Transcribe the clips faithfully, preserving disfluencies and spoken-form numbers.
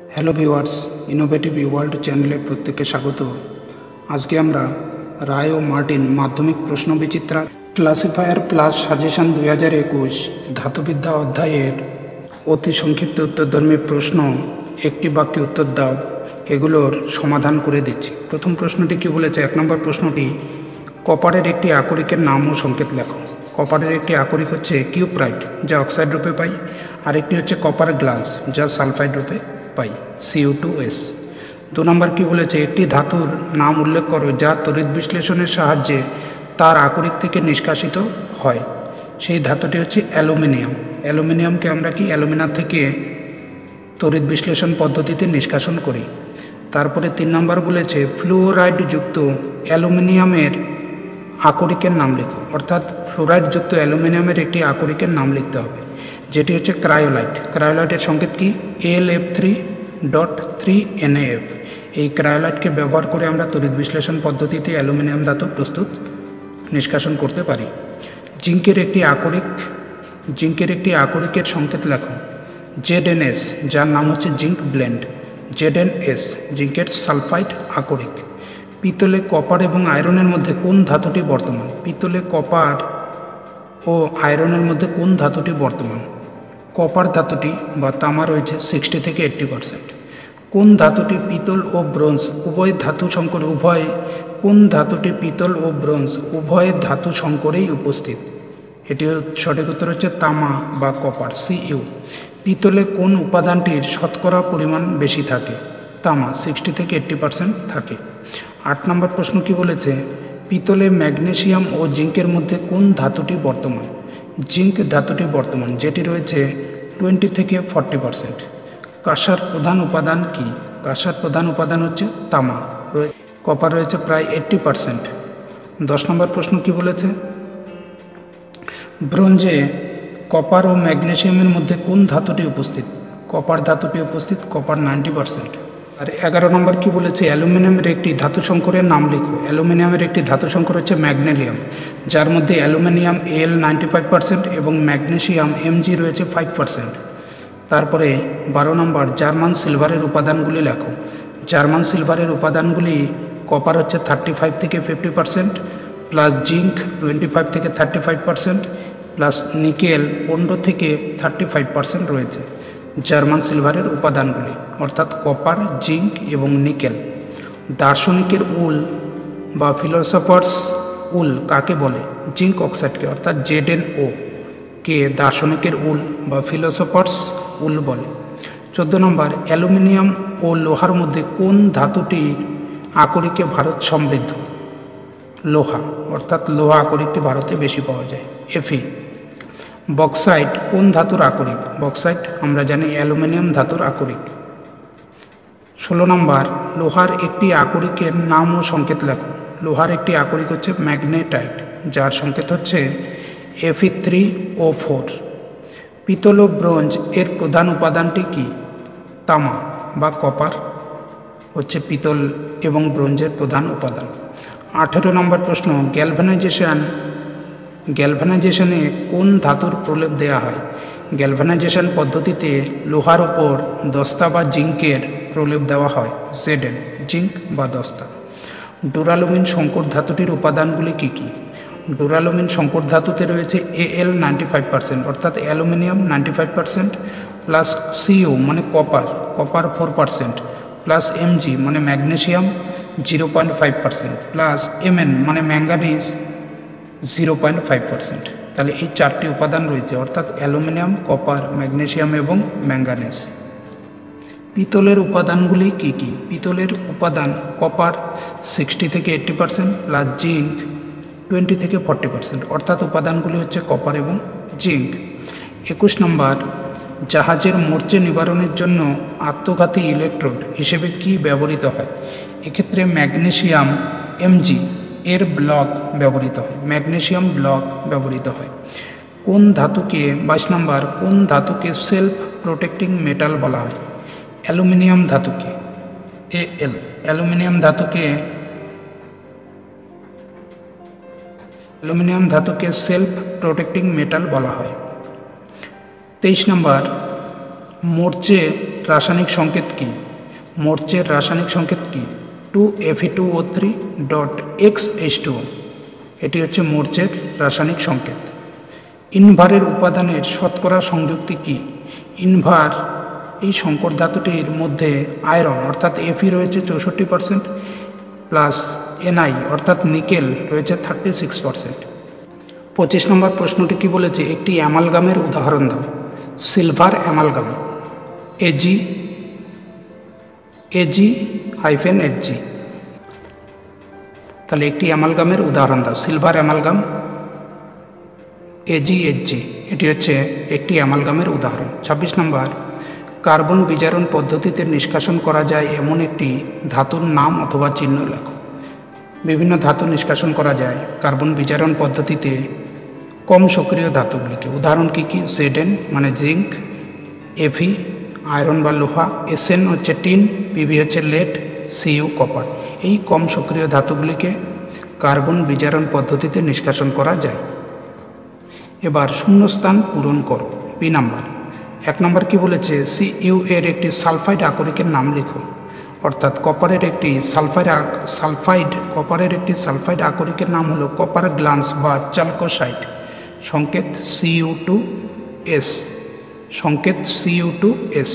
Hello viewers, innovative world চ্যানেলে প্রত্যেককে স্বাগত। আজকে আমরা রায় ও মার্টিন মাধ্যমিক প্রশ্ন বিচিত্রা ক্লাসিফায়ার প্লাস সাজেশন দুই হাজার একুশ ধাতুবিদ্যা অধ্যায়ের অতি সংক্ষিপ্ত উত্তরধর্মী প্রশ্ন একটি বাক্যে উত্তর দাও এগুলোর সমাধান করে দিচ্ছি। প্রথম প্রশ্নটি কি বলেছে? এক নম্বর প্রশ্নটি, কপারের একটি আকরিকের নাম ও সংকেত লেখো। কপারের একটি আকরিক হচ্ছে কিউপ্রাইট, যা অক্সাইড রূপে পাই। আরেকটি হচ্ছে কপার গ্লাস, যা সালফাইড রূপে পাই, সিও টু এস। দু নম্বর কি বলেছে? একটি ধাতুর নাম উল্লেখ করো যা তড়িৎ বিশ্লেষণের সাহায্যে তার আকরিক থেকে নিষ্কাশিত হয়। সেই ধাতুটি হচ্ছে অ্যালুমিনিয়াম। অ্যালুমিনিয়ামকে আমরা কি অ্যালুমিনা থেকে তড়িৎ বিশ্লেষণ পদ্ধতিতে নিষ্কাশন করি। তারপরে তিন নম্বর বলেছে ফ্লুওরাইড যুক্ত অ্যালুমিনিয়ামের আকরিকের নাম লেখো। অর্থাৎ ফ্লোরাইড যুক্ত অ্যালুমিনিয়ামের একটি আকরিকের নাম লিখতে হবে, যেটি হচ্ছে ক্রায়োলাইট। ক্রায়োলাইটের সংকেত কি? L F three dot three N F. এই ক্রায়োলাইটকে ব্যবহার করে আমরা তড়িৎ বিশ্লেষণ পদ্ধতিতে অ্যালুমিনিয়াম ধাতু প্রস্তুত নিষ্কাশন করতে পারি। জিঙ্কের একটি আকরিক জিঙ্কের একটি আকরিকের সংকেত লেখো। জেড এন এস, যার নাম হচ্ছে zinc blende. Z N S জিঙ্কের সালফাইড আকরিক। পিতলে কপার এবং আয়রনের মধ্যে কোন ধাতুটি বর্তমান? পিতলে কপার ও আয়রনের মধ্যে কোন ধাতুটি বর্তমান? কপার ধাতুটি বা তামা রয়েছে সিক্সটি থেকে এইট্টি পারসেন্ট। কোন ধাতুটি পিতল ও ব্রোঞ্জ উভয় ধাতু সংকরে উভয় কোন ধাতুটি পিতল ও ব্রোঞ্জ উভয় ধাতু সংকরেই উপস্থিত? এটি সঠিক উত্তর হচ্ছে তামা বা কপার, সিইউ। পিতলে কোন উপাদানটির শতকরা পরিমাণ বেশি থাকে? তামা, সিক্সটি থেকে এইট্টি পারসেন্ট থাকে। আট নম্বর প্রশ্ন কি বলেছে? পিতলে ম্যাগনেসিয়াম ও জিঙ্কের মধ্যে কোন ধাতুটি বর্তমান? জিঙ্ক ধাতুটি বর্তমান, যেটি রয়েছে টোয়েন্টি থেকে ফর্টি পারসেন্ট। কাঁসার প্রধান উপাদান কি? কাঁসার প্রধান উপাদান হচ্ছে তামা, কপার রয়েছে প্রায় এইট্টি পারসেন্ট। দশ নম্বর প্রশ্ন কি বলেছে? ব্রোঞ্জে কপার ও ম্যাগনেসিয়ামের মধ্যে কোন ধাতুটি উপস্থিত? কপার ধাতুটি উপস্থিত, কপার নাইনটি পারসেন্ট। আর এগারো নম্বর কি বলেছে? অ্যালুমিনিয়ামের একটি ধাতু সংকরের নাম লিখো। অ্যালুমিনিয়ামের একটি ধাতু সংকর হচ্ছে ম্যাগনেলিয়াম, যার মধ্যে aluminium L ninety five percent এবং ম্যাগনেসিয়াম এমজি রয়েছে ফাইভ পারসেন্ট। তারপরে বারো নম্বর, জার্মান সিলভারের উপাদানগুলি লেখো। জার্মান সিলভারের উপাদানগুলি কপার হচ্ছে থার্টি ফাইভ থেকে fifty percent, plus zinc twenty five থেকে thirty five percent, plus nickel পনেরো থেকে থার্টি ফাইভ পারসেন্ট রয়েছে জার্মান সিলভারের উপাদানগুলি, অর্থাৎ কপার, জিঙ্ক এবং নিকেল। দার্শনিকের উল বা ফিলোসফার্স উল কাকে বলে? জিঙ্ক অক্সাইডকে, অর্থাৎ জেড এন ও কে দার্শনিকের উল বা ফিলোসফার্স উল বলে। চোদ্দো নম্বর, অ্যালুমিনিয়াম ও লোহার মধ্যে কোন ধাতুটির আকরিকে ভারত সমৃদ্ধ? লোহা, অর্থাৎ লোহা আকরিকটি ভারতে বেশি পাওয়া যায়, এফি। বক্সাইট কোন ধাতুর আকরিক? বক্সাইট আমরা জানি অ্যালুমিনিয়াম ধাতুর আকরিক। ষোলো নম্বর, লোহার একটি আকরিকের নাম ও সংকেত লেখো। লোহার একটি আকরিক হচ্ছে ম্যাগনেটাইট, যার সংকেত হচ্ছে এফি থ্রি ও ফোর। পিতল ও ব্রোঞ্জ এর প্রধান উপাদানটি কি? তামা বা কপার হচ্ছে পিতল এবং ব্রোঞ্জের প্রধান উপাদান। আঠেরো নম্বর প্রশ্ন, গ্যালভানাইজেশন গ্যালভানাইজেশনে কোন ধাতুর প্রলেপ দেওয়া হয়? গ্যালভানাইজেশন পদ্ধতিতে লোহার ওপর দস্তা বা জিঙ্কের প্রলেপ দেওয়া হয়, জেডেন, জিঙ্ক বা দস্তা। ডুরালুমিন সংকর ধাতুটির উপাদানগুলি কী কী? ডুরালুমিন সংকর ধাতুতে রয়েছে এএল নাইনটি ফাইভ পারসেন্ট, অর্থাৎ aluminium ninety five percent, plus CO মানে copper, copper four percent, plus MG মানে magnesium zero point five percent, plus MN মানে manganese zero point five percent. তাহলে এই চারটি উপাদান রয়েছে, অর্থাৎ অ্যালুমিনিয়াম, কপার, ম্যাগনেসিয়াম এবং ম্যাঙ্গানিজ। পিতলের উপাদানগুলি কী কী? পিতলের উপাদান কপার সিক্সটি থেকে eighty percent, plus zinc twenty থেকে ফর্টি পারসেন্ট, অর্থাৎ উপাদানগুলি হচ্ছে কপার এবং জিঙ্ক। একুশ নম্বর, জাহাজের মরচে নিবারণের জন্য আত্মঘাতী ইলেকট্রোড হিসেবে কি ব্যবহৃত হয়? এক্ষেত্রে ম্যাগনেসিয়াম এমজি এর ব্লক ব্যবহৃত হয়, ম্যাগনেসিয়াম ব্লক ব্যবহৃত হয়। কোন ধাতুকে বাইশ নম্বর, কোন ধাতুকে সেলফ প্রোটেক্টিং মেটাল বলা হয়? অ্যালুমিনিয়াম ধাতুকে, এ এল অ্যালুমিনিয়াম ধাতুকে অ্যালুমিনিয়াম ধাতুকে সেলফ প্রোটেক্টিং মেটাল বলা হয়। তেইশ নম্বর, মরচে রাসায়নিক সংকেত কি? মোর্চের রাসায়নিক সংকেত কি? Two F E two O three dot X H two O. এটি হচ্ছে মোর্চের রাসায়নিক সংকেত। ইনভারের উপাদানের শতকরা সংযুক্তি কি? ইনভার এই সংকর ধাতুটির মধ্যে আয়রন অর্থাৎ এফি রয়েছে চৌষট্টি পার্সেন্ট প্লাস এনআই অর্থাৎ নিকেল রয়েছে থার্টি সিক্স পার্সেন্ট। পঁচিশ নম্বর প্রশ্নটি কি বলেছে? একটি অ্যামালগামের উদাহরণ দাও। Silver amalgam, AG AG hyphen SG. তাহলে একটি অ্যামালগামের উদাহরণ দাও। সিলভার অ্যামালগাম, এজি এসজি, এটি হচ্ছে একটি অ্যামালগামের উদাহরণ। ছাব্বিশ নম্বর, কার্বন বিজারণ পদ্ধতিতে নিষ্কাশন করা যায় এমন একটি ধাতুর নাম অথবা চিহ্ন লেখো। বিভিন্ন ধাতু নিষ্কাশন করা যায় কার্বন বিজারণ পদ্ধতিতে কম সক্রিয় ধাতুগুলিকে। উদাহরণ কী কী? জেডেন মানে জিঙ্ক, এফি আয়রন বা লোহা, এসএন হচ্ছে টিন, পিবি হচ্ছে লেড, সিইউ কপার। এই কম সক্রিয় ধাতুগুলিকে কার্বন বিজারণ পদ্ধতিতে নিষ্কাশন করা যায়। এবার শূন্যস্থান পূরণ করো। বি নাম্বার, এক নম্বর কি বলেছে? সিইউ এর একটি সালফাইড আকরিকের নাম লিখো। অর্থাৎ কপারের একটি সালফাইড সালফাইড কপারের একটি সালফাইড আকরিকের নাম হলো কপার গ্লান্স বা চালকোসাইড। সংকেত সিইউ টু এস, সংকেত সিইউ টু এস।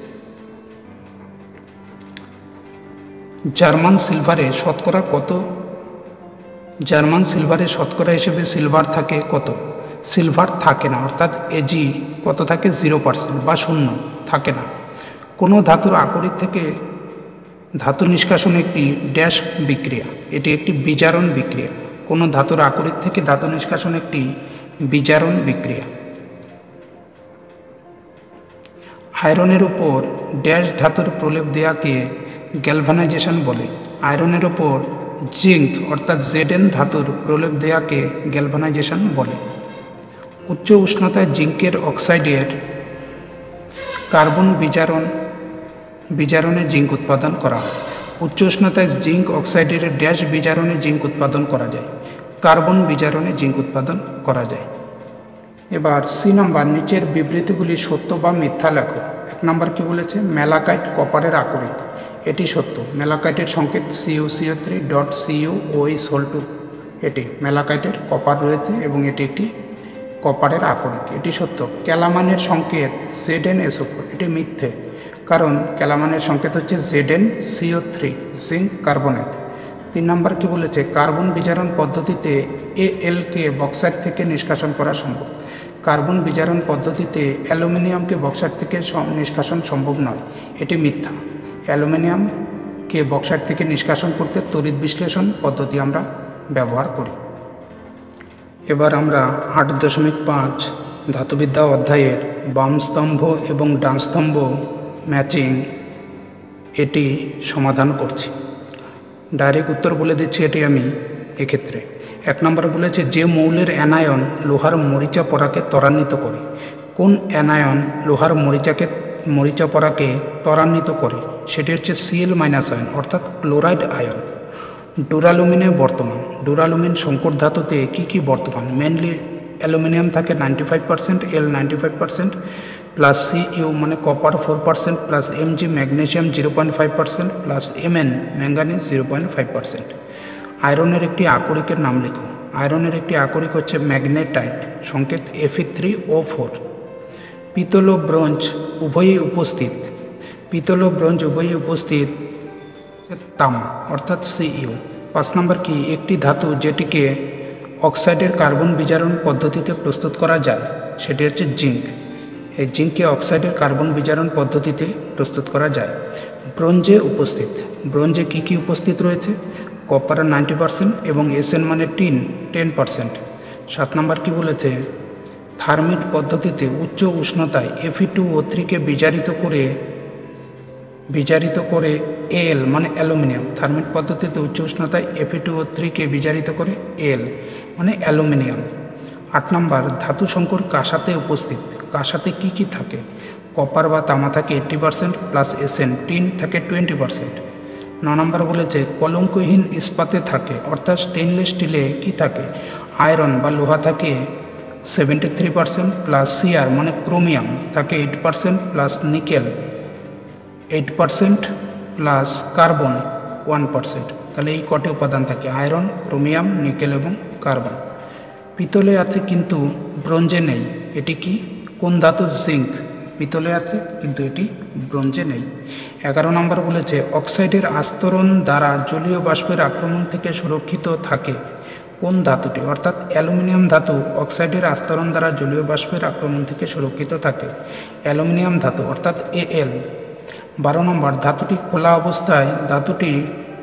জার্মান সিলভারে শতকরা কত? জার্মান সিলভারে শতকরা হিসেবে সিলভার থাকে কত? সিলভার থাকে না, অর্থাৎ এজি কত থাকে? জিরো পার্সেন্ট বা শূন্য থাকে না। কোনো ধাতুর আকরিক থেকে ধাতু নিষ্কাশন একটি ড্যাশ বিক্রিয়া, এটি একটি বিজারণ বিক্রিয়া। কোনো ধাতুর আকরিক থেকে ধাতু নিষ্কাশন একটি বিজারণ বিক্রিয়া। আয়রনের উপর ড্যাশ ধাতুর প্রলেপ দেওয়াকে গ্যালভানাইজেশন বলে। আয়রনের ওপর জিঙ্ক অর্থাৎ জেডেন ধাতুর প্রলেপ দেওয়াকে গ্যালভানাইজেশন বলে। উচ্চ উষ্ণতায় জিঙ্কের অক্সাইডের কার্বন বিজারণ বিজারণে জিঙ্ক উৎপাদন করা হয়। উচ্চ উষ্ণতায় জিঙ্ক অক্সাইডের ড্যাশ বিজারণে জিঙ্ক উৎপাদন করা যায়। কার্বন বিজারণে জিঙ্ক উৎপাদন করা যায়। এবার সি নাম্বার, নিচের বিবৃতিগুলি সত্য বা মিথ্যা লেখো। এক নাম্বার কি বলেছে? মেলাকাইট কপারের আকরিক, এটি সত্য। মেলাকাইটের সংকেত CU CO three dot CU ওইস হোল টু। এটি মেলাকাইটের কপার রয়েছে এবং এটি একটি কপারের আকরিক, এটি সত্য। ক্যালামানের সংকেত জেড এন এসও ফোর, এটি মিথ্যে, কারণ ক্যালামানের সংকেত হচ্ছে Z N CO three zinc carbonate. তিন নম্বর কি বলেছে? কার্বন বিজারণ পদ্ধতিতে এ এলকে বক্সাইট থেকে নিষ্কাশন করা সম্ভব। কার্বন বিজারণ পদ্ধতিতে অ্যালুমিনিয়ামকে বক্সাইট থেকে নিষ্কাশন সম্ভব নয়, এটি মিথ্যা। অ্যালুমিনিয়ামকে বক্সাইট থেকে নিষ্কাশন করতে তড়িৎ বিশ্লেষণ পদ্ধতি আমরা ব্যবহার করি। এবার আমরা আট দশমিক পাঁচ ধাতুবিদ্যা অধ্যায়ের বাম স্তম্ভ এবং ডান স্তম্ভ ম্যাচিং এটি সমাধান করছি। ডাইরেক্ট উত্তর বলে দিচ্ছি এটি আমি এক্ষেত্রে। এক নম্বর বলেছে, যে মৌলের অ্যানায়ন লোহার মরিচা পরাকে ত্বরান্বিত করে। কোন অ্যানায়ন লোহার মরিচাকে মরিচা পরাকে ত্বরান্বিত করে? সেটি হচ্ছে সিএল মাইনাস আয়ন অর্থাৎ ক্লোরাইড আয়ন। ডুরালুমিনে বর্তমান। ডুরালুমিন সংকর ধাতুতে কী কী বর্তমান? মেনলি অ্যালুমিনিয়াম থাকে ninety five percent, L ninety five percent plus C U মানে copper four percent plus M G magnesium zero point five percent plus M N manganese zero point five percent. আয়রনের একটি আকরিকের নাম লিখো। আয়রনের একটি আকরিক হচ্ছে ম্যাগনেটাইট, সংকেত এফি থ্রি ও ফোর। পিতল ও ব্রোঞ্জ উভয়ই উপস্থিত। পিতল ও ব্রোঞ্জ উভয়ই উপস্থিত তামা অর্থাৎ সিইউ। পাঁচ নম্বর কি? একটি ধাতু যেটিকে অক্সাইডের কার্বন বিজারণ পদ্ধতিতে প্রস্তুত করা যায় সেটি হচ্ছে জিঙ্ক। এই জিঙ্ককে অক্সাইডের কার্বন বিজারণ পদ্ধতিতে প্রস্তুত করা যায়। ব্রোঞ্জে উপস্থিত। ব্রোঞ্জে কী কী উপস্থিত রয়েছে? কপার নাইনটি পার্সেন্ট এবং এসএন মানে টিন টেন পার্সেন্ট। সাত নম্বর কি বলেছে? থার্মিট পদ্ধতিতে উচ্চ উষ্ণতায় এফি টু ও থ্রিকে বিজারিত করে বিজারিত করে এল মানে অ্যালুমিনিয়াম। থার্মিট পদ্ধতিতে উচ্চ উষ্ণতায় এফি টু ও থ্রিকে বিজারিত করে এল মানে অ্যালুমিনিয়াম। আট নম্বর, ধাতু সংকর কাঁসাতে উপস্থিত। কাঁসাতে কী কী থাকে? কপার বা তামা থাকে eighty percent plus SN, tin থাকে টোয়েন্টি পার্সেন্ট। ন নম্বর বলেছে কলঙ্কহীন ইস্পাতে থাকে অর্থাৎ স্টেনলেস স্টিলে কী থাকে? আয়রন বা লোহা থাকে seventy three percent plus CR মানে ক্রোমিয়াম থাকে eight percent plus nickel eight percent plus carbon one percent. তাহলে এই কটি উপাদান থাকে, আয়রন, ক্রোমিয়াম, নিকেল এবং কার্বন। পিতলে আছে কিন্তু ব্রোঞ্জে নেই, এটি কি কোন ধাতু? জিঙ্ক। পিতলে আছে কিন্তু এটি ব্রোঞ্জে নেই। এগারো নম্বর বলেছে অক্সাইডের আস্তরণ দ্বারা জলীয় বাষ্পের আক্রমণ থেকে সুরক্ষিত থাকে কোন ধাতুটি? অর্থাৎ অ্যালুমিনিয়াম ধাতু অক্সাইডের আস্তরণ দ্বারা জলীয় বাষ্পের আক্রমণ থেকে সুরক্ষিত থাকে, অ্যালুমিনিয়াম ধাতু অর্থাৎ এএল। বারো নম্বর ধাতুটি খোলা অবস্থায় ধাতুটি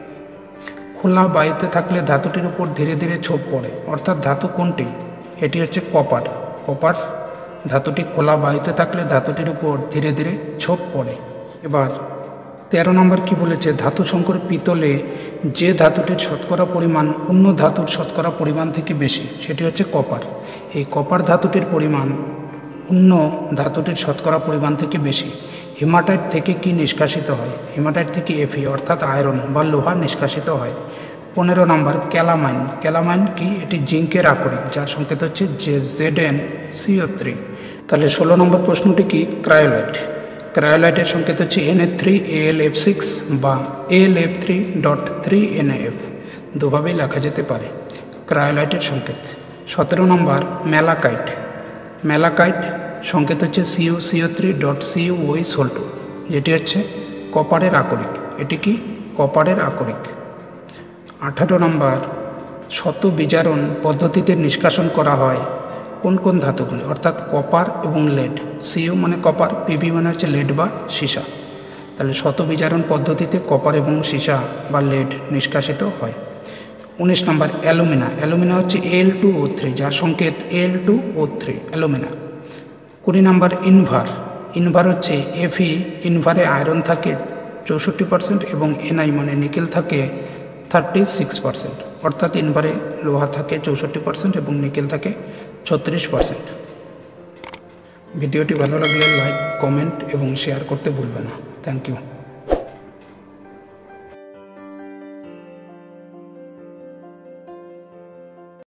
খোলা বায়ুতে থাকলে ধাতুটির উপর ধীরে ধীরে ছোপ পড়ে, অর্থাৎ ধাতু কোনটি? এটি হচ্ছে কপার। কপার ধাতুটি খোলা বায়ুতে থাকলে ধাতুটির উপর ধীরে ধীরে ছোপ পড়ে। এবার তেরো নম্বর কি বলেছে? ধাতু সংকর পিতলে যে ধাতুটির শতকরা পরিমাণ অন্য ধাতুর শতকরা পরিমাণ থেকে বেশি সেটি হচ্ছে কপার। এই কপার ধাতুটির পরিমাণ অন্য ধাতুটির শতকরা পরিমাণ থেকে বেশি। হিমাটাইট থেকে কি নিষ্কাশিত হয়? হিমাটাইট থেকে এফি অর্থাৎ আয়রন বা লোহা নিষ্কাশিত হয়। পনেরো নম্বর ক্যালামাইন। ক্যালামাইন কি? এটি জিঙ্কের আকরিক যার সংকেত হচ্ছে J Z N CO three. তাহলে ষোলো নম্বর প্রশ্নটি কি? ক্রায়োলাইট। ক্রায়োলাইটের সংকেত হচ্ছে N A three A L F six বা A L F three dot three N F, দুভাবেই লেখা যেতে পারে ক্রায়োলাইটের সংকেত। সতেরো নম্বর ম্যালাকাইট। ম্যালাকাইট সংকেত হচ্ছে CU CO three dot CU ওই সোল্টু, যেটি হচ্ছে কপারের আকরিক। এটি কি? কপারের আকরিক। আঠারো নম্বর শত বিজারণ পদ্ধতিতে নিষ্কাশন করা হয় কোন কোন ধাতুগুলি? অর্থাৎ কপার এবং লেড। সিও মানে কপার, পিবি মানে হচ্ছে লেড বা সীসা। তাহলে শত বিজারণ পদ্ধতিতে কপার এবং সীসা বা লেড নিষ্কাশিত হয়। উনিশ নম্বর অ্যালুমিনা। অ্যালুমিনা হচ্ছে এল টু ও থ্রি যার সংকেত L two O three, alumina. কুড়ি নম্বর ইনভার। ইনভার হচ্ছে এফি। ইনভারে আয়রন থাকে চৌষট্টি পার্সেন্ট এবং এনআই মানে নিকেল থাকে থার্টি সিক্স পার্সেন্ট, অর্থাৎ ইনভারে লোহা থাকে চৌষট্টি পার্সেন্ট এবং নিকেল থাকে ছত্রিশ পার্সেন্ট। ভিডিওটি ভালো লাগলে লাইক, কমেন্ট এবং শেয়ার করতে ভুলবে না। Thank you.